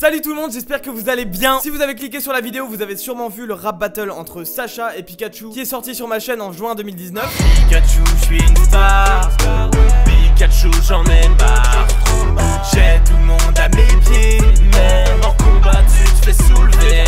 Salut tout le monde, j'espère que vous allez bien. Si vous avez cliqué sur la vidéo, vous avez sûrement vu le rap battle entre Sacha et Pikachu qui est sorti sur ma chaîne en juin 2019. Pikachu, je suis une star. Pikachu, j'en ai marre. J'ai tout le monde à mes pieds. Même en combat, tu te fais soulever.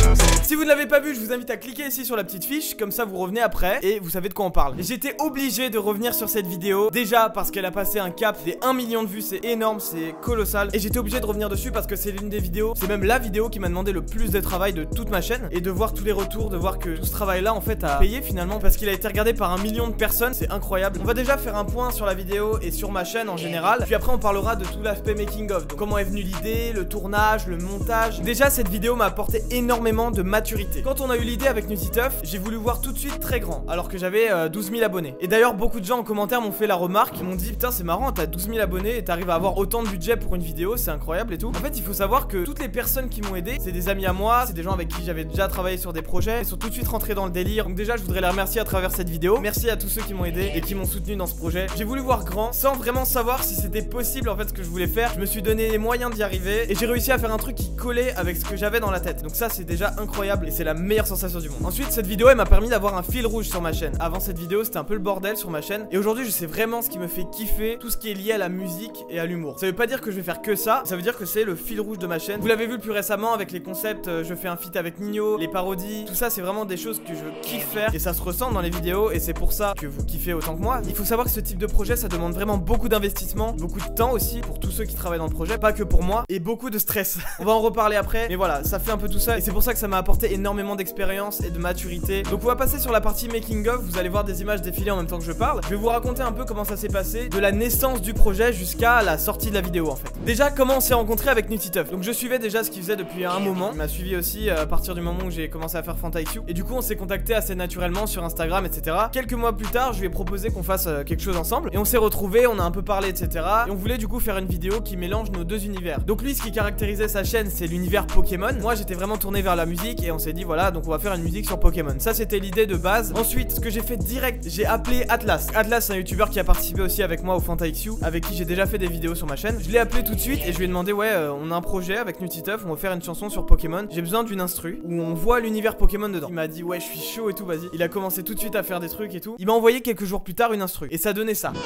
Si vous ne l'avez pas vu, je vous invite à cliquer ici sur la petite fiche, comme ça vous revenez après et vous savez de quoi on parle. J'étais obligé de revenir sur cette vidéo, déjà parce qu'elle a passé un cap des 1 million de vues, c'est énorme, c'est colossal. Et j'étais obligé de revenir dessus parce que c'est l'une des vidéos, c'est même la vidéo qui m'a demandé le plus de travail de toute ma chaîne. Et de voir tous les retours, de voir que tout ce travail là en fait a payé finalement, parce qu'il a été regardé par 1 million de personnes, c'est incroyable. On va déjà faire un point sur la vidéo et sur ma chaîne en général, puis après on parlera de tout l'aspect making of, donc comment est venue l'idée, le tournage, le montage. Déjà cette vidéo m'a apporté énormément de maturité. Quand on a eu l'idée avec Nutiteuf, j'ai voulu voir tout de suite très grand, alors que j'avais 12 000 abonnés. Et d'ailleurs beaucoup de gens en commentaire m'ont fait la remarque, ils m'ont dit putain c'est marrant, t'as 12 000 abonnés et t'arrives à avoir autant de budget pour une vidéo, c'est incroyable et tout. En fait il faut savoir que toutes les personnes qui m'ont aidé, c'est des amis à moi, c'est des gens avec qui j'avais déjà travaillé sur des projets, ils sont tout de suite rentrés dans le délire. Donc déjà je voudrais les remercier à travers cette vidéo. Merci à tous ceux qui m'ont aidé et qui m'ont soutenu dans ce projet. J'ai voulu voir grand sans vraiment savoir si c'était possible en fait ce que je voulais faire. Je me suis donné les moyens d'y arriver et j'ai réussi à faire un truc qui collait avec ce que j'avais dans la tête. Donc ça c'est déjà incroyable et c'est la meilleure sensation du monde. Ensuite cette vidéo elle m'a permis d'avoir un fil rouge sur ma chaîne. Avant cette vidéo c'était un peu le bordel sur ma chaîne et aujourd'hui je sais vraiment ce qui me fait kiffer, tout ce qui est lié à la musique et à l'humour. Ça veut pas dire que je vais faire que ça, ça veut dire que c'est le fil rouge de ma chaîne. Vous l'avez vu le plus récemment avec les concepts, je fais un feat avec Nino, les parodies, tout ça c'est vraiment des choses que je kiffe faire et ça se ressent dans les vidéos et c'est pour ça que vous kiffez autant que moi. Il faut savoir que ce type de projet ça demande vraiment beaucoup d'investissement, beaucoup de temps aussi pour tous ceux qui travaillent dans le projet, pas que pour moi, et beaucoup de stress. On va en reparler après, mais voilà, ça fait un peu tout ça et c'est pour ça que ça m'a apporté énormément d'expérience et de maturité. Donc on va passer sur la partie making of, vous allez voir des images défiler en même temps que je parle. Je vais vous raconter un peu comment ça s'est passé, de la naissance du projet jusqu'à la sortie de la vidéo en fait. Déjà comment on s'est rencontré avec Nutiteuf. Donc je suivais déjà ce qu'il faisait depuis un moment, il m'a suivi aussi à partir du moment où j'ai commencé à faire FantaIQ. Et du coup on s'est contacté assez naturellement sur Instagram etc. Quelques mois plus tard je lui ai proposé qu'on fasse quelque chose ensemble et on s'est retrouvés, on a un peu parlé etc. Et on voulait du coup faire une vidéo qui mélange nos deux univers. Donc lui ce qui caractérisait sa chaîne c'est l'univers Pokémon. Moi j'étais vraiment tourné vers la musique et on s'est dit voilà donc on va faire une musique sur Pokémon. Ça c'était l'idée de base. Ensuite ce que j'ai fait direct, j'ai appelé Atlas. Atlas c'est un youtubeur qui a participé aussi avec moi au FantaIQ, avec qui j'ai déjà fait des vidéos sur ma chaîne. Je l'ai appelé tout de suite et je lui ai demandé ouais on a un projet avec Nutiteuf, on va faire une chanson sur Pokémon. J'ai besoin d'une instru où on voit l'univers Pokémon dedans. Il m'a dit ouais je suis chaud et tout vas-y. Il a commencé tout de suite à faire des trucs et tout. Il m'a envoyé quelques jours plus tard une instru et ça donnait ça.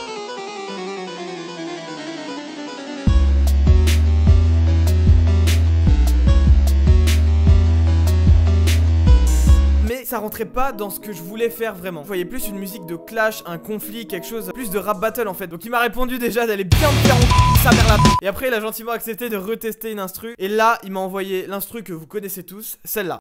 Ça rentrait pas dans ce que je voulais faire vraiment. Je voyais plus une musique de clash, un conflit, quelque chose, plus de rap battle en fait. Donc il m'a répondu déjà d'aller bien me faire sa mère la p. Et après il a gentiment accepté de retester une instru. Et là il m'a envoyé l'instru que vous connaissez tous, celle-là.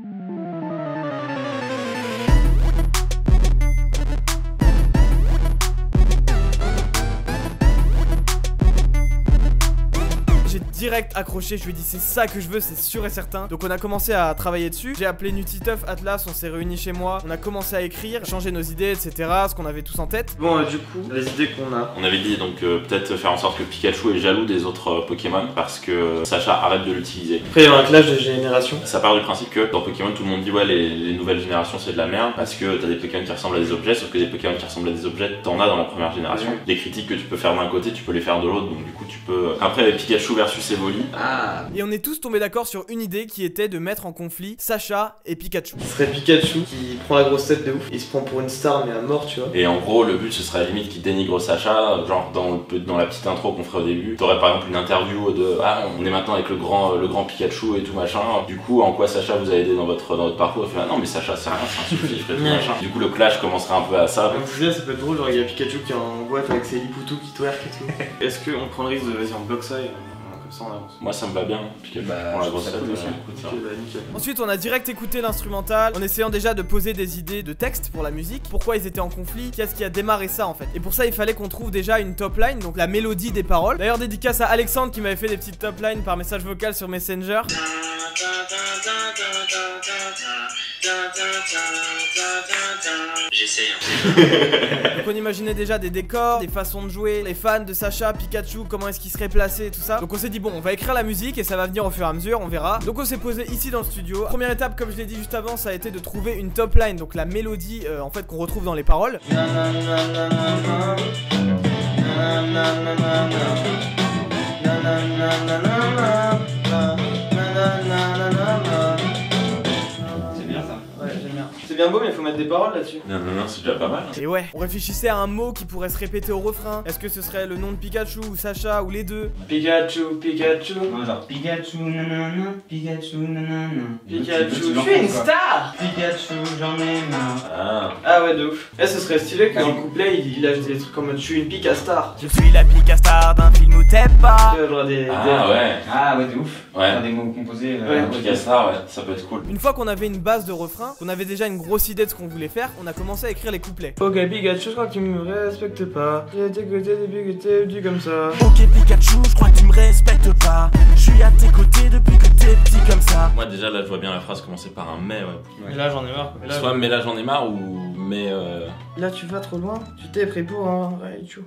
Direct accroché, je lui ai dit c'est ça que je veux, c'est sûr et certain. Donc on a commencé à travailler dessus. J'ai appelé Nutiteuf, Atlas, on s'est réunis chez moi. On a commencé à écrire, changer nos idées, etc. Ce qu'on avait tous en tête. Bon, du coup, les idées qu'on a. On avait dit donc peut-être faire en sorte que Pikachu est jaloux des autres Pokémon parce que Sacha arrête de l'utiliser. Après, il y a un clash de génération. Ça part du principe que dans Pokémon, tout le monde dit ouais, les nouvelles générations c'est de la merde parce que t'as des Pokémon qui ressemblent à des objets, sauf que des Pokémon qui ressemblent à des objets, t'en as dans la première génération. Les critiques que tu peux faire d'un côté, tu peux les faire de l'autre, donc du coup tu peux. Après, Pikachu versus Evoli. Et on est tous tombés d'accord sur une idée qui était de mettre en conflit Sacha et Pikachu. Ce serait Pikachu qui prend la grosse tête de ouf. Il se prend pour une star mais à mort tu vois. Et en gros le but ce serait à la limite qu'il dénigre Sacha. Genre dans la petite intro qu'on ferait au début, t'aurais par exemple une interview de ah on est maintenant avec le grand Pikachu et tout machin. Du coup en quoi Sacha vous a aidé dans votre parcours? Il fait ah non mais Sacha c'est rien, c'est un sous-fifre et tout machin. Du coup le clash commencerait un peu à ça. Donc ça peut être drôle, genre il y a Pikachu qui est en boîte avec ses lipoutous qui twerk et tout. Est-ce qu'on prend le risque de vas-y on bloque ça et comme ça on avance? Moi ça me va bien, Pikachu prend la grosse tête. Ensuite on a direct écouté l'instrumental en essayant déjà de poser des idées de texte pour la musique. Pourquoi ils étaient en conflit, qu'est-ce qui a démarré ça en fait. Et pour ça il fallait qu'on trouve déjà une top line, donc la mélodie des paroles. D'ailleurs dédicace à Alexandre qui m'avait fait des petites top lines par message vocal sur Messenger. J'essaye. Donc on imaginait déjà des décors, des façons de jouer, les fans de Sacha, Pikachu, comment est-ce qu'ils seraient placés, tout ça. Donc on s'est dit bon on va écrire la musique et ça va venir au fur et à mesure, on verra. Donc on s'est posé ici dans le studio. Première étape comme je l'ai dit juste avant, ça a été de trouver une top line, donc la mélodie en fait qu'on retrouve dans les paroles. mettre des paroles là-dessus. Non, c'est déjà pas mal. Et ouais, on réfléchissait à un mot qui pourrait se répéter au refrain. Est-ce que ce serait le nom de Pikachu ou Sacha ou les deux? Pikachu. Non, genre Pikachu, nanana, Pikachu, nanana. Pikachu, je suis une star. Pikachu, j'en ai marre. Ah ouais, de ouf. Eh, ce serait stylé que dans le couplet il lâche des trucs comme je suis une Pika star. Je suis la Pika star d'un film où t'es pas. Genre des. Ouais. Ah ouais, de ouf. Ouais. Faire des mots composés. Ouais. Pika Star, ouais, ça peut être cool. Une fois qu'on avait une base de refrain, qu'on avait déjà une grosse idée de ce qu'on voulait faire, on a commencé à écrire les couplets. Ok Pikachu, je crois que tu me respectes pas. J'ai été côté depuis que t'es dit comme ça. Ok Pikachu, je crois que tu me respectes pas. Je suis à tes côtés depuis que t'es petit comme ça. Moi déjà là je vois bien la phrase commencer par un mais, ouais. Mais là j'en ai marre. Soit mais là j'en ai marre ou mais Là tu vas trop loin. Tu t'es pris pour un Raichu.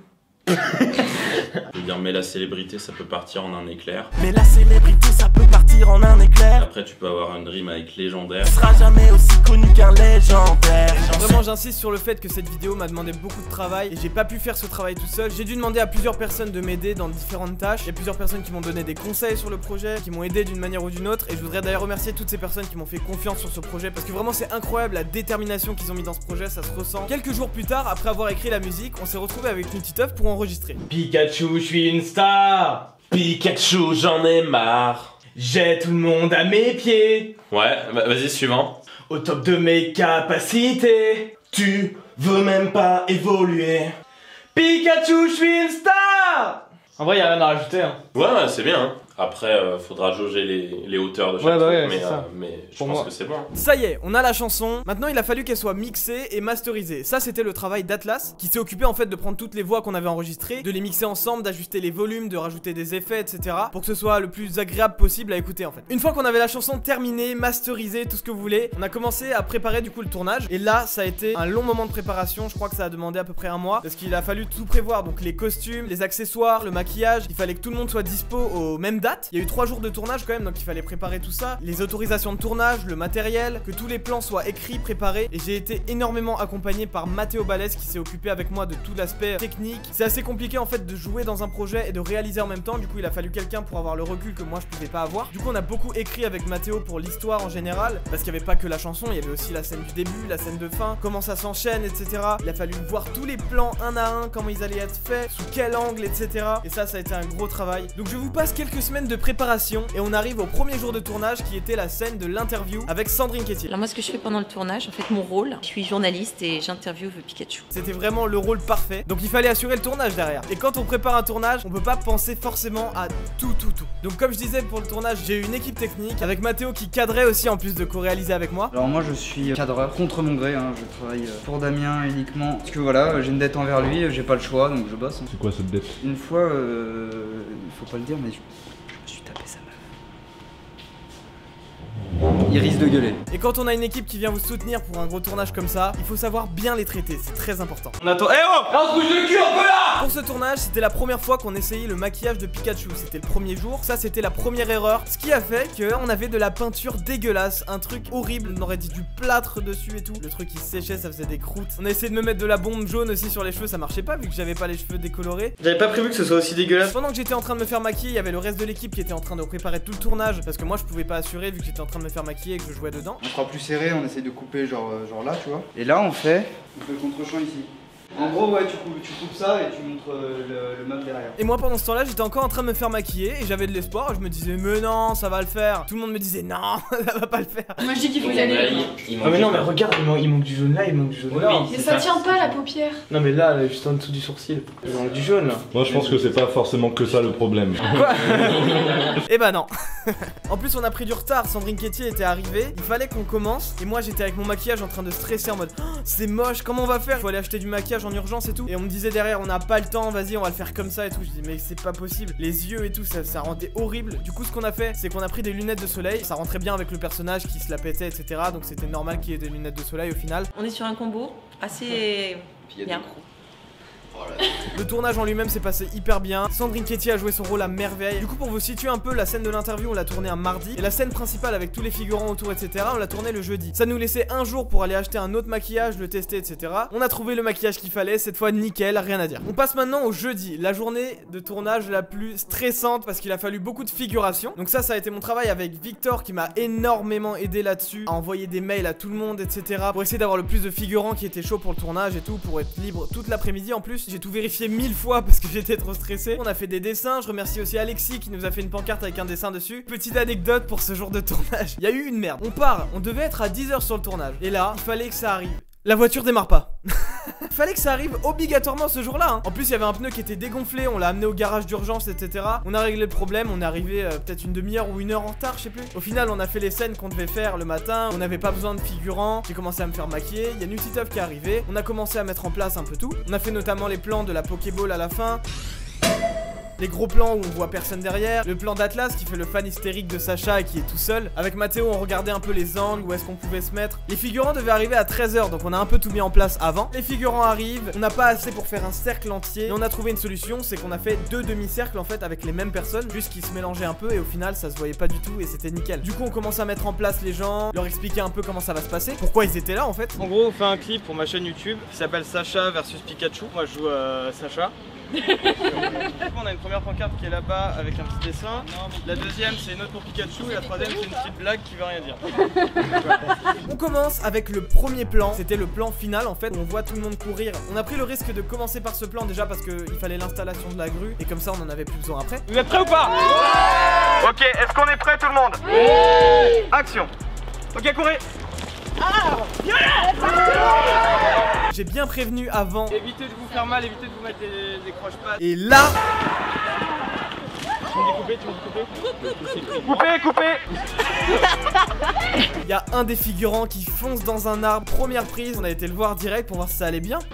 je veux dire mais la célébrité ça peut partir en un éclair. Mais la célébrité ça peut partir en un éclair. Après tu peux avoir une rime avec légendaire. Tu seras jamais aussi connu qu'un légendaire. Vraiment j'insiste sur le fait que cette vidéo m'a demandé beaucoup de travail et j'ai pas pu faire ce travail tout seul. J'ai dû demander à plusieurs personnes de m'aider dans différentes tâches. Il y a plusieurs personnes qui m'ont donné des conseils sur le projet, qui m'ont aidé d'une manière ou d'une autre. Et je voudrais d'ailleurs remercier toutes ces personnes qui m'ont fait confiance sur ce projet parce que vraiment c'est incroyable la détermination qu'ils ont mis dans ce projet, ça se ressent. Quelques jours plus tard, après avoir écrit la musique, on s'est retrouvé avec une petite œuvre pour enregistrer. Pikachu, je suis une star. Pikachu, j'en ai marre. J'ai tout le monde à mes pieds. Ouais, vas-y suivant. Au top de mes capacités. Tu veux même pas évoluer. Pikachu, je suis une star. En vrai, y'a rien à rajouter. Hein. Ouais, c'est bien. Hein. Après, faudra jauger les hauteurs de chaque Ouais, bah truc, ouais, mais, c'est ça. mais je Pour pense moi. que c'est bon. Ça y est, on a la chanson. Maintenant, il a fallu qu'elle soit mixée et masterisée. Ça, c'était le travail d'Atlas, qui s'est occupé en fait de prendre toutes les voix qu'on avait enregistrées, de les mixer ensemble, d'ajuster les volumes, de rajouter des effets, etc. pour que ce soit le plus agréable possible à écouter en fait. Une fois qu'on avait la chanson terminée, masterisée, tout ce que vous voulez, on a commencé à préparer du coup le tournage. Et là, ça a été un long moment de préparation. Je crois que ça a demandé à peu près un mois, parce qu'il a fallu tout prévoir. Donc les costumes, les accessoires, le maquillage. Il fallait que tout le monde soit dispo aux mêmes dates. Il y a eu 3 jours de tournage quand même, donc il fallait préparer tout ça, les autorisations de tournage, le matériel, que tous les plans soient écrits, préparés. Et j'ai été énormément accompagné par Mathéo Balès qui s'est occupé avec moi de tout l'aspect technique. C'est assez compliqué en fait de jouer dans un projet et de réaliser en même temps. Du coup il a fallu quelqu'un pour avoir le recul que moi je pouvais pas avoir. Du coup on a beaucoup écrit avec Mathéo pour l'histoire en général, parce qu'il n'y avait pas que la chanson, il y avait aussi la scène du début, la scène de fin, comment ça s'enchaîne, etc. Il a fallu voir tous les plans un à un, comment ils allaient être faits, sous quel angle, etc. Et ça a été un gros travail. Donc je vous passe quelques semaines de préparation et on arrive au premier jour de tournage qui était la scène de l'interview avec Sandrine Quétier. Alors moi ce que je fais pendant le tournage, en fait mon rôle, je suis journaliste et j'interviewe Pikachu. C'était vraiment le rôle parfait, donc il fallait assurer le tournage derrière. Et quand on prépare un tournage, on peut pas penser forcément à tout. Donc comme je disais pour le tournage, j'ai eu une équipe technique avec Mathéo qui cadrait aussi en plus de co-réaliser avec moi. Alors moi je suis cadreur contre mon gré, hein. Je travaille pour Damien uniquement. Parce que voilà, j'ai une dette envers lui, j'ai pas le choix donc je bosse. Hein. C'est quoi cette dette? Une fois, il faut pas le dire mais je me suis tapé sa meuf. Il risque de gueuler. Et quand on a une équipe qui vient vous soutenir pour un gros tournage comme ça, il faut savoir bien les traiter, c'est très important. On attend. Eh oh! On se bouge le cul un peu là! Pour ce tournage, c'était la première fois qu'on essayait le maquillage de Pikachu. C'était le premier jour, ça c'était la première erreur. Ce qui a fait qu'on avait de la peinture dégueulasse, un truc horrible. On aurait dit du plâtre dessus et tout. Le truc il séchait, ça faisait des croûtes. On a essayé de me mettre de la bombe jaune aussi sur les cheveux, ça marchait pas vu que j'avais pas les cheveux décolorés. J'avais pas prévu que ce soit aussi dégueulasse. Pendant que j'étais en train de me faire maquiller, il y avait le reste de l'équipe qui était en train de préparer tout le tournage parce que moi je pouvais pas assurer vu que j'étais en train de me faire maquiller et que je jouais dedans. On fera plus serré, on essaie de couper genre là tu vois. Et là on fait le contre-champ ici. En gros ouais tu coupes ça et tu montres le meuble derrière. Et moi pendant ce temps là j'étais encore en train de me faire maquiller et j'avais de l'espoir. Je me disais mais non ça va le faire. Tout le monde me disait non ça va pas le faire. Moi je dis qu'il faut y aller. Ah mais non mais regarde il manque du jaune là, il manque du jaune là. Mais ça tient pas la paupière. Non mais là juste en dessous du sourcil. Il manque du jaune là. Moi je pense que c'est pas forcément que ça le problème. Quoi? Eh bah non. En plus on a pris du retard, Sandrine Quétier était arrivée, il fallait qu'on commence et moi j'étais avec mon maquillage en train de stresser en mode oh, c'est moche, comment on va faire? Faut aller acheter du maquillage en urgence et tout. Et on me disait derrière on n'a pas le temps, vas-y on va le faire comme ça et tout. Je dis mais c'est pas possible, les yeux et tout ça rendait horrible. Du coup ce qu'on a fait c'est qu'on a pris des lunettes de soleil, ça rentrait bien avec le personnage qui se la pétait etc. Donc c'était normal qu'il y ait des lunettes de soleil au final. On est sur un combo assez bien. Le tournage en lui-même s'est passé hyper bien. Sandrine Quétier a joué son rôle à merveille. Du coup, pour vous situer un peu, la scène de l'interview, on l'a tournée un mardi. Et la scène principale avec tous les figurants autour, etc., on l'a tournée le jeudi. Ça nous laissait un jour pour aller acheter un autre maquillage, le tester, etc. On a trouvé le maquillage qu'il fallait, cette fois nickel, rien à dire. On passe maintenant au jeudi, la journée de tournage la plus stressante parce qu'il a fallu beaucoup de figuration. Donc ça a été mon travail avec Victor qui m'a énormément aidé là-dessus, à envoyer des mails à tout le monde, etc. pour essayer d'avoir le plus de figurants qui étaient chauds pour le tournage et tout, pour être libre toute l'après-midi. En plus, j'ai tout vérifié 1000 fois parce que j'étais trop stressé. On a fait des dessins, je remercie aussi Alexis qui nous a fait une pancarte avec un dessin dessus. Petite anecdote pour ce jour de tournage, il y a eu une merde. On part, on devait être à 10h sur le tournage. Et là, il fallait que ça arrive. La voiture démarre pas. Il fallait que ça arrive obligatoirement ce jour-là hein. En plus il y avait un pneu qui était dégonflé, on l'a amené au garage d'urgence, etc. On a réglé le problème, on est arrivé peut-être une demi-heure ou une heure en retard, je sais plus. Au final on a fait les scènes qu'on devait faire le matin, on n'avait pas besoin de figurants. J'ai commencé à me faire maquiller, il y a Nutiteuf qui est arrivé. On a commencé à mettre en place un peu tout. On a fait notamment les plans de la Pokéball à la fin, les gros plans où on voit personne derrière, le plan d'Atlas qui fait le fan hystérique de Sacha et qui est tout seul. Avec Mathéo on regardait un peu les angles, où est-ce qu'on pouvait se mettre. Les figurants devaient arriver à 13h, donc on a un peu tout mis en place avant. Les figurants arrivent, on n'a pas assez pour faire un cercle entier, mais on a trouvé une solution, c'est qu'on a fait 2 demi-cercles en fait avec les mêmes personnes, juste qu'ils se mélangeaient un peu et au final ça se voyait pas du tout et c'était nickel. Du coup on commence à mettre en place les gens, leur expliquer un peu comment ça va se passer, pourquoi ils étaient là en fait. En gros on fait un clip pour ma chaîne YouTube qui s'appelle Sacha versus Pikachu. Moi je joue Sacha. On a une première pancarte qui est là-bas avec un petit dessin. La deuxième c'est une autre pour Pikachu et la troisième c'est une petite blague qui veut rien dire. On commence avec le premier plan, c'était le plan final en fait où on voit tout le monde courir. On a pris le risque de commencer par ce plan déjà parce qu'il fallait l'installation de la grue et comme ça on en avait plus besoin après. Vous êtes prêts ou pas? Ok, est-ce qu'on est prêts tout le monde? Oui. Action. Ok, courez. J'ai bien prévenu avant. Évitez de vous faire mal, évitez de vous mettre des croche-pattes. Et là, tu me dis couper, tu me dis couper. Coupez. il y a un des figurants qui fonce dans un arbre. Première prise, on a été le voir direct pour voir si ça allait bien.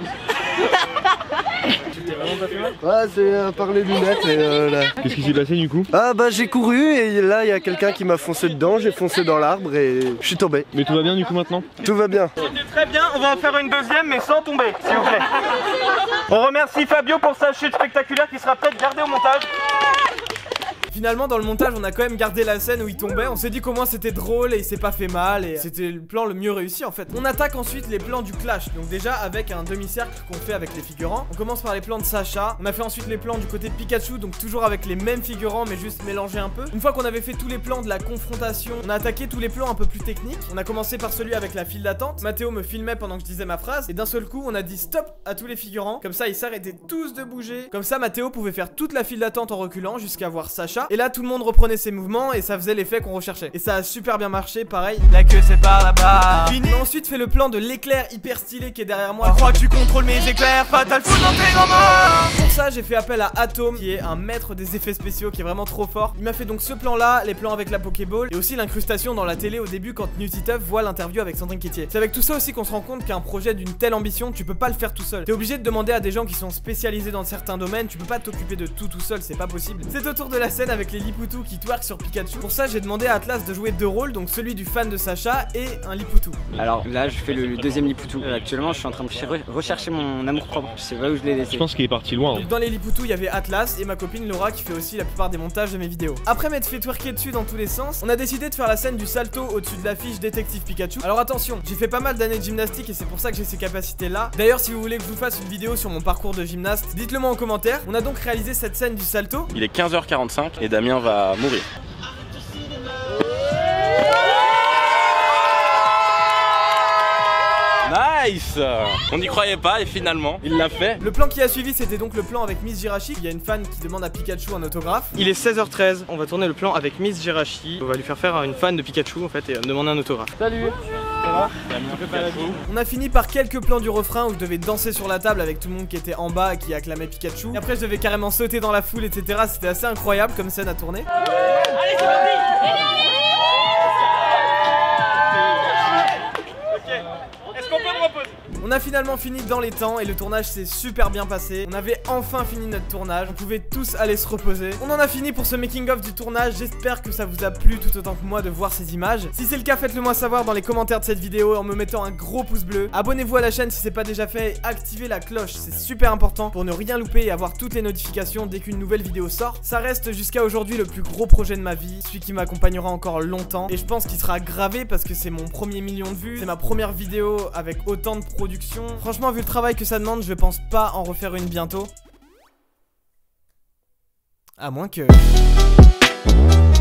Tu t'es vraiment pas fait mal? Ouais, c'est par les lunettes et là. Qu'est-ce qui s'est passé du coup? Ah bah j'ai couru et là il y a quelqu'un qui m'a foncé dedans, j'ai foncé dans l'arbre et je suis tombé. Mais tout va bien du coup maintenant? Tout va bien. C'était très bien, on va en faire une deuxième mais sans tomber, s'il vous plaît. On remercie Fabio pour sa chute spectaculaire qui sera peut-être gardée au montage. Finalement dans le montage on a quand même gardé la scène où il tombait. On s'est dit qu'au moins c'était drôle et il s'est pas fait mal et c'était le plan le mieux réussi en fait. On attaque ensuite les plans du clash. Donc déjà avec un demi-cercle qu'on fait avec les figurants. On commence par les plans de Sacha. On a fait ensuite les plans du côté de Pikachu, donc toujours avec les mêmes figurants mais juste mélangés un peu. Une fois qu'on avait fait tous les plans de la confrontation, on a attaqué tous les plans un peu plus techniques. On a commencé par celui avec la file d'attente. Mathéo me filmait pendant que je disais ma phrase et d'un seul coup on a dit stop à tous les figurants. Comme ça ils s'arrêtaient tous de bouger. Comme ça Mathéo pouvait faire toute la file d'attente en reculant jusqu'à voir Sacha. Et là tout le monde reprenait ses mouvements et ça faisait l'effet qu'on recherchait. Et ça a super bien marché, pareil. La queue c'est par là-bas. On a ensuite fait le plan de l'éclair hyper stylé qui est derrière moi. Je crois que tu contrôles mes éclairs, fatal foot dans tes moments. Pour ça j'ai fait appel à Atom qui est un maître des effets spéciaux qui est vraiment trop fort. Il m'a fait donc ce plan là, les plans avec la Pokéball et aussi l'incrustation dans la télé au début quand Nutiteuf voit l'interview avec Sandrine Quétier. C'est avec tout ça aussi qu'on se rend compte qu'un projet d'une telle ambition tu peux pas le faire tout seul. T'es obligé de demander à des gens qui sont spécialisés dans certains domaines. Tu peux pas t'occuper de tout seul, c'est pas possible. C'est autour de la scène avec les Lipoutou qui twerk sur Pikachu. Pour ça j'ai demandé à Atlas de jouer 2 rôles, donc celui du fan de Sacha et un Lipoutou. Alors là je fais le deuxième Lipoutou. Actuellement je suis en train de rechercher mon amour propre. Je sais pas où je l'ai laissé. Je pense qu'il est parti loin. Dans les Lipoutou il y avait Atlas et ma copine Laura qui fait aussi la plupart des montages de mes vidéos. Après m'être fait twerker dessus dans tous les sens, on a décidé de faire la scène du salto au-dessus de l'affiche Détective Pikachu. Alors attention, j'ai fait pas mal d'années de gymnastique et c'est pour ça que j'ai ces capacités là. D'ailleurs si vous voulez que je vous fasse une vidéo sur mon parcours de gymnaste, dites-le moi en commentaire. On a donc réalisé cette scène du salto. Il est 15h45 et Damien va mourir. Nice! On n'y croyait pas et finalement, il l'a fait. Le plan qui a suivi, c'était donc le plan avec Miss Jirachi. Il y a une fan qui demande à Pikachu un autographe. Il est 16h13, on va tourner le plan avec Miss Jirachi. On va lui faire une fan de Pikachu en fait et me demander un autographe. Salut! Ça va? On a fini par quelques plans du refrain où je devais danser sur la table avec tout le monde qui était en bas et qui acclamait Pikachu. Et après je devais carrément sauter dans la foule, etc. C'était assez incroyable comme scène à tourner. Allez, c'est parti! Est-ce qu'on peut me reposer? On a finalement fini dans les temps et le tournage s'est super bien passé. On avait enfin fini notre tournage, on pouvait tous aller se reposer. On en a fini pour ce making of du tournage. J'espère que ça vous a plu tout autant que moi de voir ces images. Si c'est le cas, faites-le moi savoir dans les commentaires de cette vidéo en me mettant un gros pouce bleu. Abonnez-vous à la chaîne si c'est pas déjà fait et activez la cloche, c'est super important pour ne rien louper et avoir toutes les notifications dès qu'une nouvelle vidéo sort. Ça reste jusqu'à aujourd'hui le plus gros projet de ma vie, celui qui m'accompagnera encore longtemps et je pense qu'il sera gravé parce que c'est mon premier million de vues, c'est ma première vidéo avec autant de production. Franchement, vu le travail que ça demande, je pense pas en refaire une bientôt. À moins que...